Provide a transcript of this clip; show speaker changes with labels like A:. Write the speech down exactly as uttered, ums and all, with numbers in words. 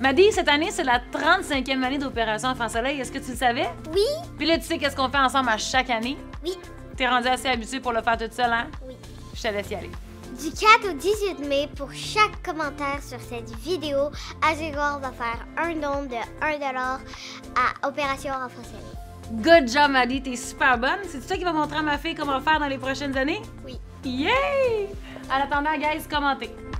A: Maddy, cette année, c'est la trente-cinquième année d'Opération Enfant Soleil. Est-ce que tu le savais?
B: Oui.
A: Puis là, tu sais qu'est-ce qu'on fait ensemble à chaque année?
B: Oui.
A: T'es rendu assez habitué pour le faire toute seule, hein?
B: Oui.
A: Je te laisse y aller.
B: Du quatre au dix-huit mai, pour chaque commentaire sur cette vidéo, Azigor va faire un don de un dollar à Opération Enfant Soleil.
A: Good job, Maddy, t'es super bonne. C'est toi qui vas montrer à ma fille comment faire dans les prochaines années?
B: Oui.
A: Yay! En attendant, guys, commentez.